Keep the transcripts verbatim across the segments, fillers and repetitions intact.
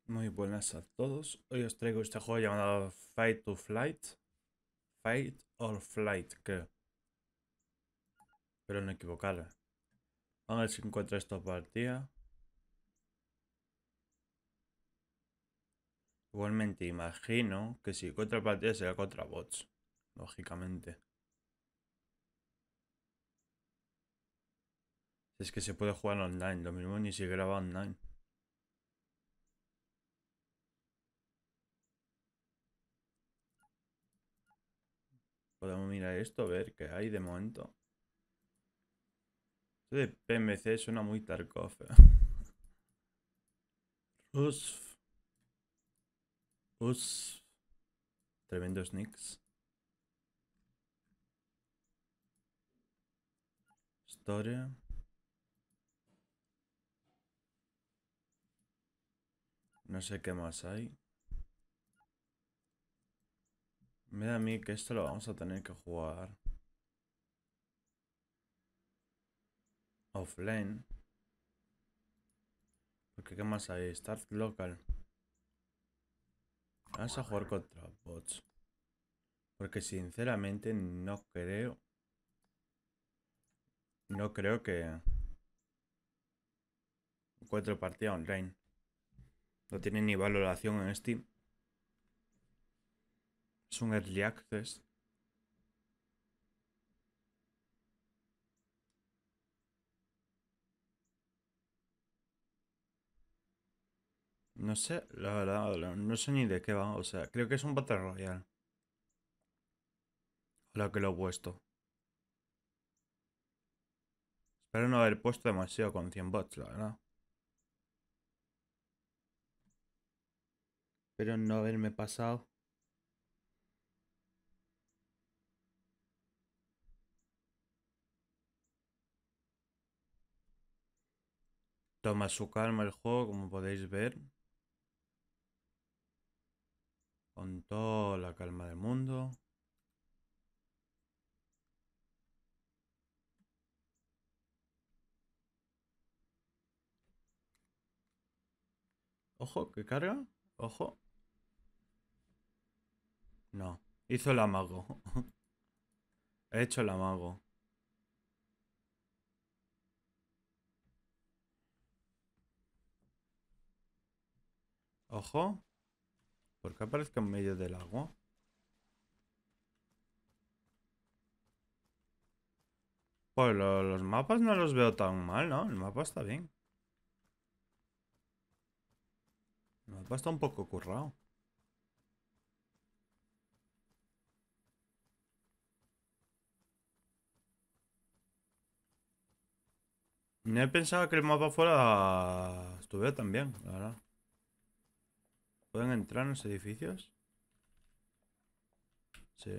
Muy buenas a todos. Hoy os traigo este juego llamado Fight to Flight. Fight or Flight, creo. Pero no equivocarme. Vamos a ver si encuentro esta partida. Igualmente imagino que si encuentro partida será contra bots. Lógicamente. Es que se puede jugar online. Lo mismo ni siquiera va online. Podemos mirar esto, ver qué hay de momento. Esto de P M C suena muy Tarkov. Us. Us. Tremendos nicks. Historia. No sé qué más hay. Me da a mí que esto lo vamos a tener que jugar offline. Porque qué más hay, Start Local. Vamos a jugar contra bots. Porque sinceramente no creo. No creo que encuentre partida online. No tiene ni valoración en Steam. Es un early access. No sé, la verdad, no sé ni de qué va. O sea, creo que es un Battle Royale. Lo que lo he puesto. Espero no haber puesto demasiado con cien bots, la verdad. Espero no haberme pasado. Toma su calma el juego, como podéis ver. Con toda la calma del mundo. Ojo, que carga. Ojo. No. Hizo el amago. He hecho el amago. Ojo. ¿Por qué aparezco en medio del agua? Pues lo- los mapas no los veo tan mal, ¿no? El mapa está bien. El mapa está un poco currado. No he pensado que el mapa fuera... estuviera tan bien, la verdad. ¿Pueden entrar en los edificios? Sí.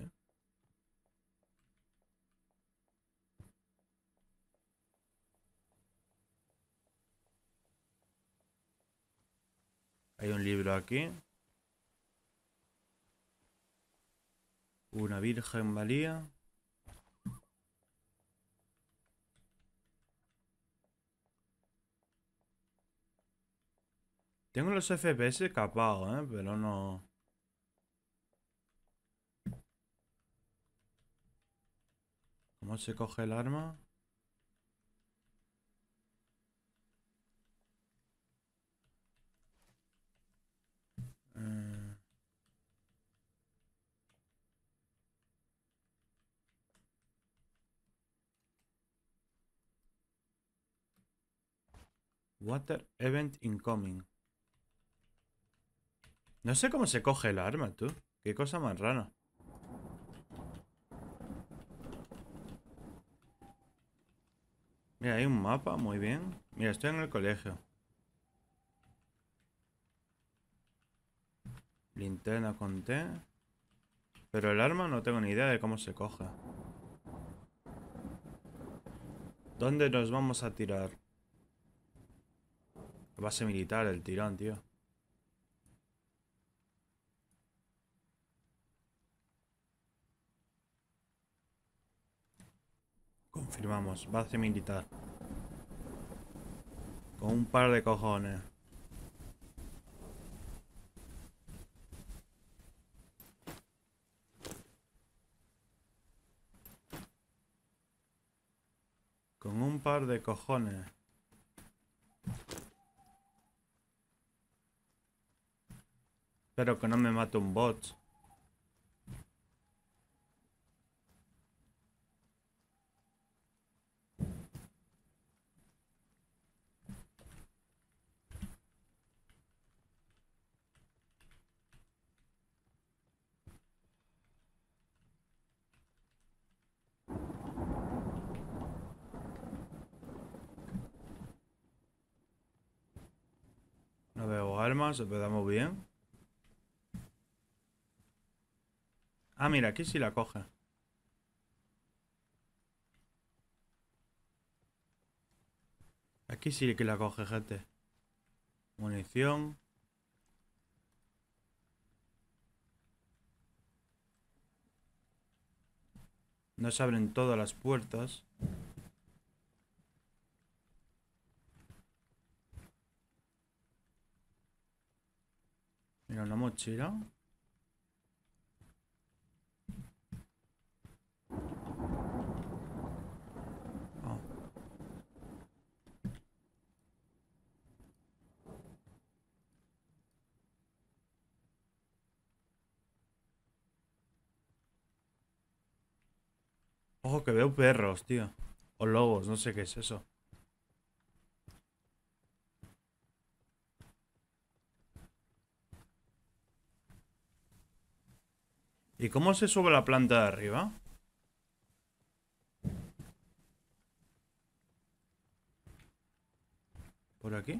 Hay un libro aquí. Una Virgen María. Tengo los F P S capados, ¿eh? Pero no... ¿Cómo se coge el arma? Eh... Water Event Incoming. No sé cómo se coge el arma, tú. Qué cosa más rara. Mira, hay un mapa, muy bien. Mira, estoy en el colegio. Linterna con T. Pero el arma no tengo ni idea de cómo se coge. ¿Dónde nos vamos a tirar? Base militar, el tirón, tío. Confirmamos, base militar. Con un par de cojones. par de cojones. Espero que no me mate un bot. No veo armas, empezamos bien. Ah, mira, aquí sí la coge. Aquí sí que la coge, gente. Munición. No se abren todas las puertas. Mira, una mochila. Oh. Ojo que veo perros, tío. O lobos, no sé qué es eso. ¿Y cómo se sube la planta de arriba? ¿Por aquí?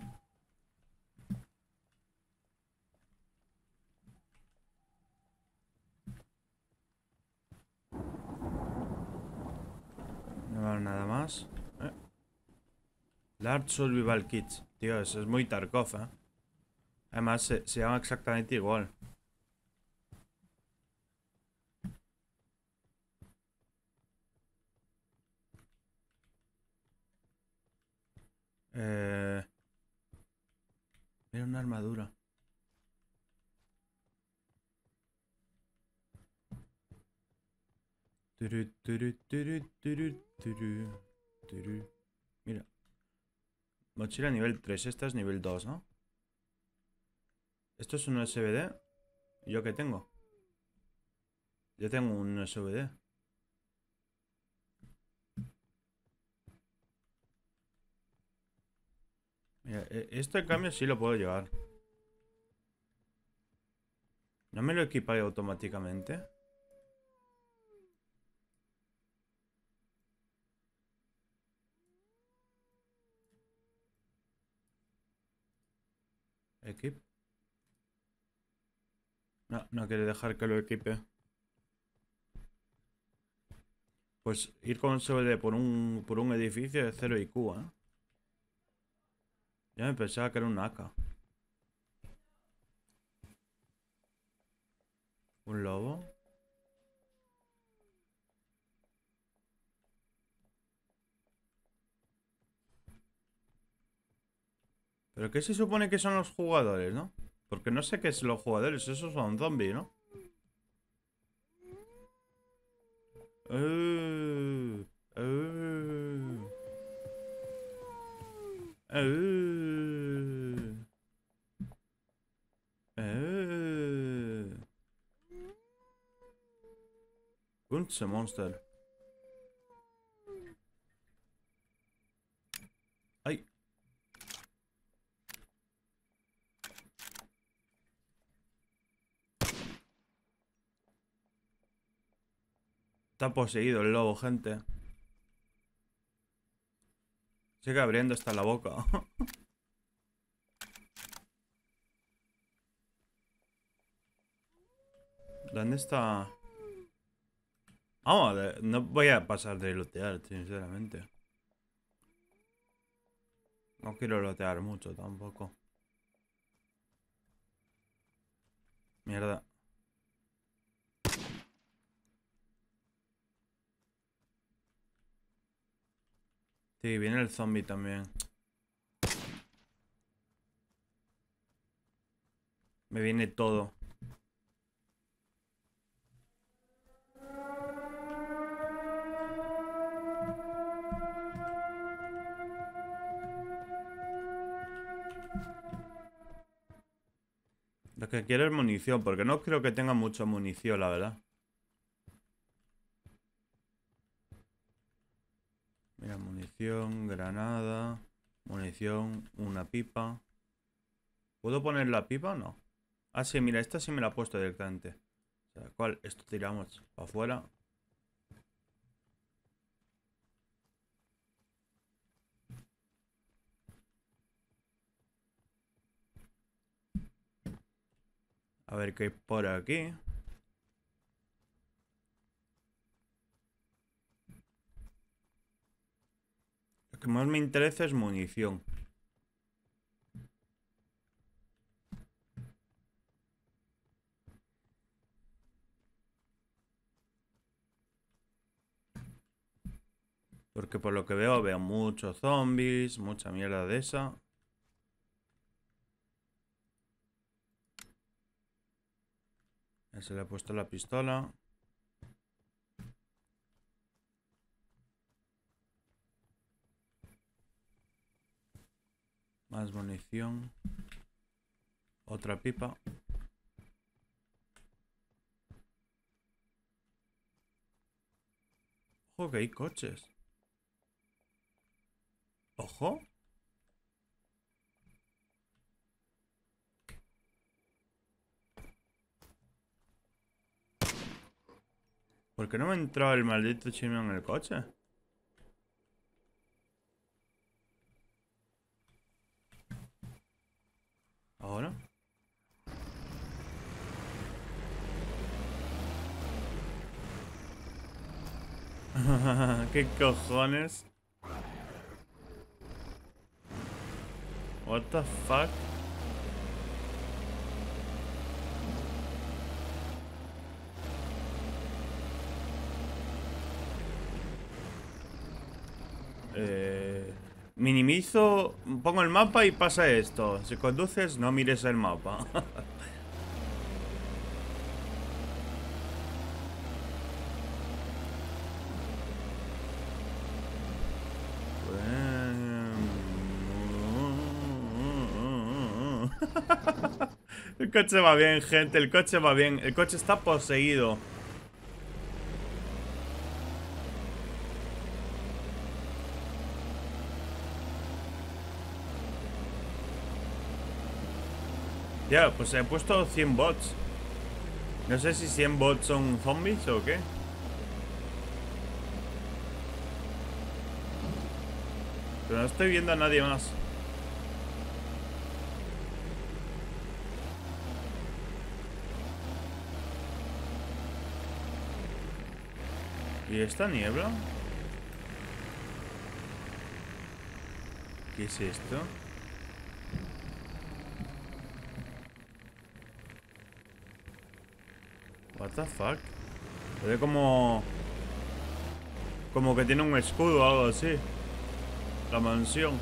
No veo nada más. Eh. Large Survival Kits. Tío, eso es muy Tarkov, ¿eh? Además, se, se llama exactamente igual. Eh... Era una armadura. Turu, turu, turu, turu, turu, turu. Mira. Mochila nivel tres. Esta es nivel dos, ¿no? Esto es un U S B D. ¿Yo qué tengo? Yo tengo un U S B D. Mira, e- esto en cambio sí lo puedo llevar. ¿No me lo equipa automáticamente? Equip. No, no quiere dejar que lo equipe. Pues ir con U S B D por un, por un edificio de cero I Q, ¿eh? Ya me pensaba que era un A K. ¿Un lobo? ¿Pero qué se supone que son los jugadores, no? Porque no sé qué es los jugadores, esos son zombies, ¿no? Uh, uh, uh, uh. Gunse Monster. Ay. Está poseído el lobo, gente. Sigue abriendo hasta la boca. ¿Dónde está? Vamos, a no voy a pasar de lootear, sinceramente. No quiero lootear mucho tampoco. Mierda. Sí, viene el zombie también. Me viene todo. Lo que quiero es munición, porque no creo que tenga mucha munición, la verdad. Mira, munición, granada, munición, una pipa. ¿Puedo poner la pipa o no? Ah, sí, mira, esta sí me la he puesto directamente. O sea, ¿cuál? Esto tiramos para afuera. A ver qué hay por aquí. Lo que más me interesa es munición. Porque por lo que veo, veo muchos zombies, mucha mierda de esa. Ya se le ha puesto la pistola. Más munición. Otra pipa. Ojo que hay coches. Ojo. ¿Por qué no me entró el maldito chino en el coche? ¿Ahora? ¿Qué cojones? What the fuck? Eh, minimizo, pongo el mapa y pasa esto. Si conduces, no mires el mapa. El coche va bien, gente. El coche va bien. El coche está poseído. Ya, pues he puesto cien bots. No sé si cien bots son zombies o qué. Pero no estoy viendo a nadie más. ¿Y esta niebla? ¿Qué es esto? What the fuck? Se ve como... Como que tiene un escudo o algo así. La mansión.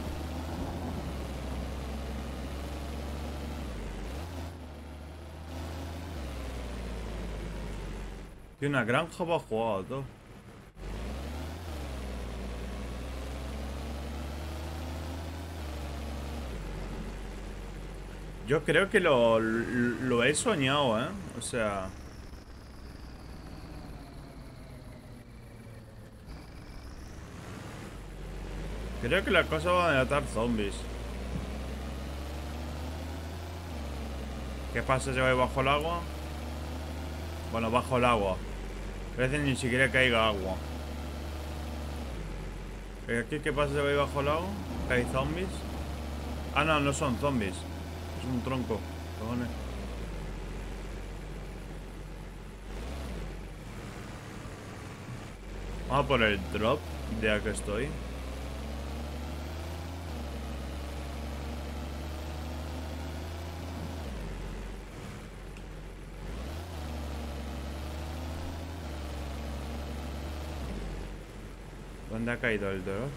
Tiene una granja bajo agua. Yo creo que lo, lo he soñado, ¿eh? O sea... Creo que la cosa va a matar zombies. ¿Qué pasa si voy bajo el agua? Bueno, bajo el agua. A veces ni siquiera caiga agua. ¿Y aquí qué pasa si voy bajo el agua? ¿Que hay zombies? Ah, no, no son zombies. Es un tronco. Cojones. Vamos a por el drop, ya que estoy. ¿Dónde ha caído el drop?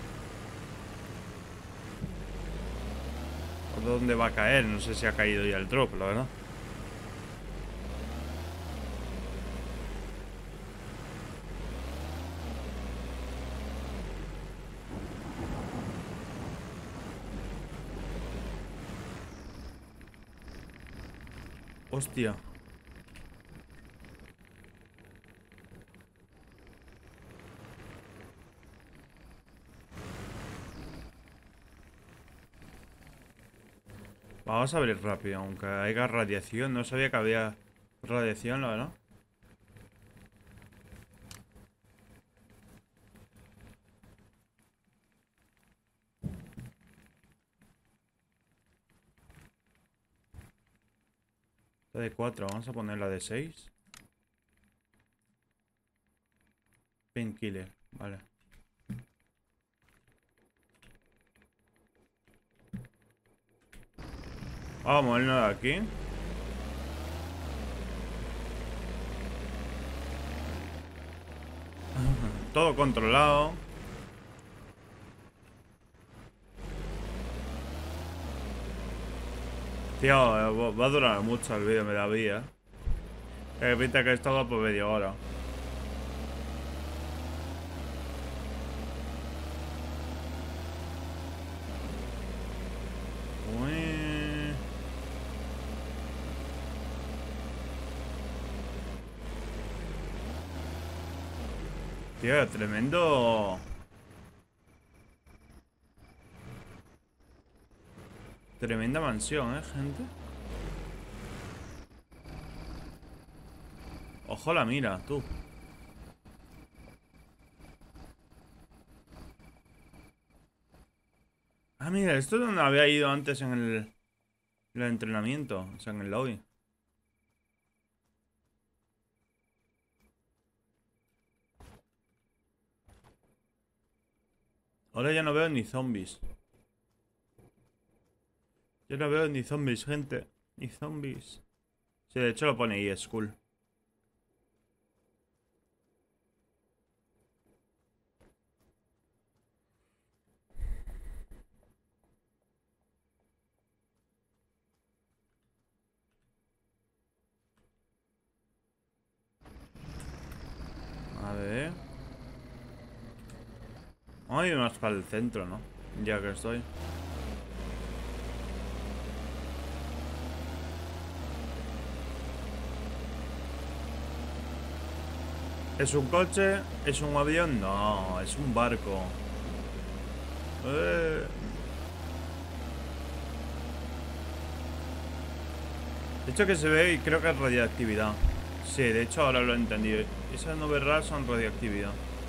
¿O dónde va a caer? No sé si ha caído ya el drop, la verdad. Hostia. Vamos a abrir rápido, aunque haya radiación. No sabía que había radiación, la verdad. La de cuatro, vamos a poner la de seis. Painkiller, vale. Vamos a movernos de aquí. Todo controlado. Tío, va a durar mucho el vídeo, me da vida. Que pinta que esto va por media hora. Uy. Tío, tremendo. Tremenda mansión, eh, gente. Ojo la mira, tú. Ah, mira, esto es donde había ido antes en el, el entrenamiento. O sea, en el lobby. Ahora ya no veo ni zombies. Yo no veo ni zombies, gente. Ni zombies. Sí, de hecho lo pone ahí, school. A ver. Ay, más para el centro, ¿no? Ya que estoy. ¿Es un coche? ¿Es un avión? No, es un barco. Eh. De hecho que se ve y creo que es radiactividad. Sí, de hecho ahora lo he entendido. Esas nubes raras son radiactividad.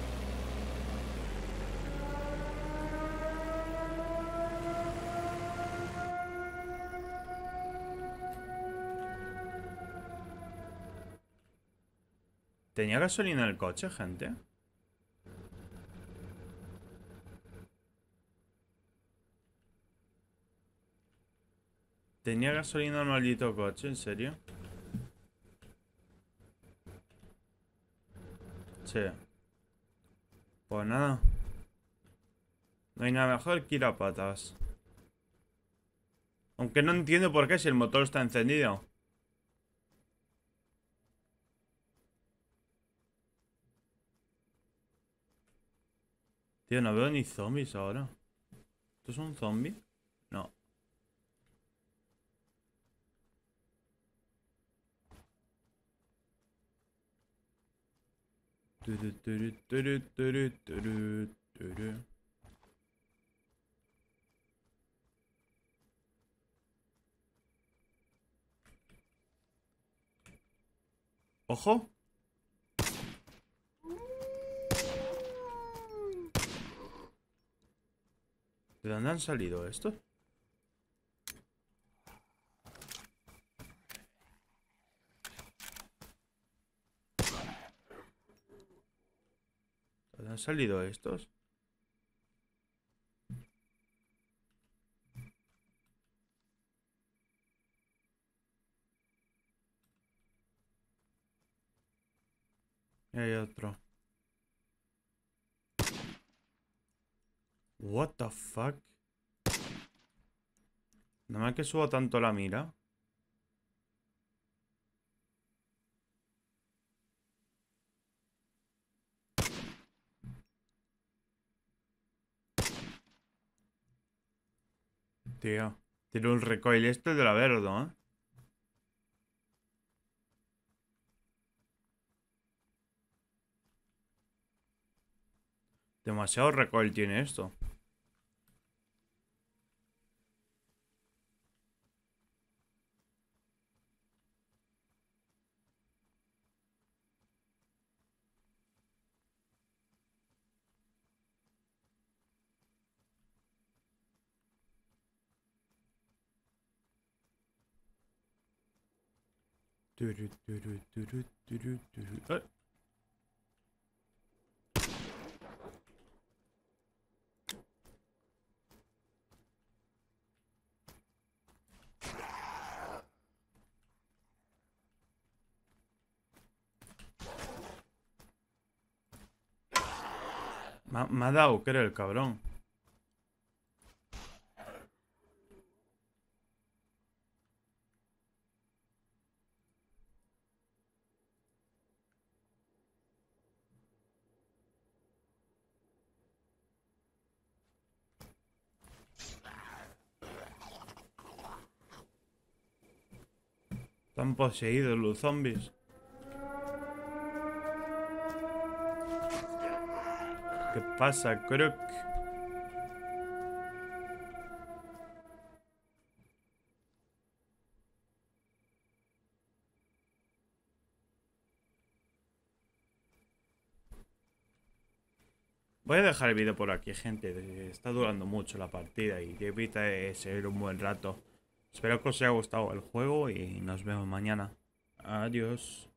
¿Tenía gasolina en el coche, gente? ¿Tenía gasolina el maldito coche? ¿En serio? Sí. Pues nada. No hay nada mejor que ir a patas. Aunque no entiendo por qué si el motor está encendido. Tío, no veo ni zombies ahora. ¿Esto es un zombie? No. Turu, turu, turu, turu, turu, turu. ¡Ojo! ¿De dónde han salido estos? ¿De dónde han salido estos? Y hay otro. What the fuck? Nada más que subo tanto la mira. Tío. Tiene un recoil este de la verdo, ¿eh? Demasiado recoil tiene esto. Turu, turu, turu, turu, turu. ¡Eh! Me ha, me ha dado, creo, el cabrón. Están poseídos los zombies. ¿Qué pasa, Croc? Voy a dejar el vídeo por aquí, gente. Está durando mucho la partida y evita seguir un buen rato. Espero que os haya gustado el juego y nos vemos mañana. Adiós.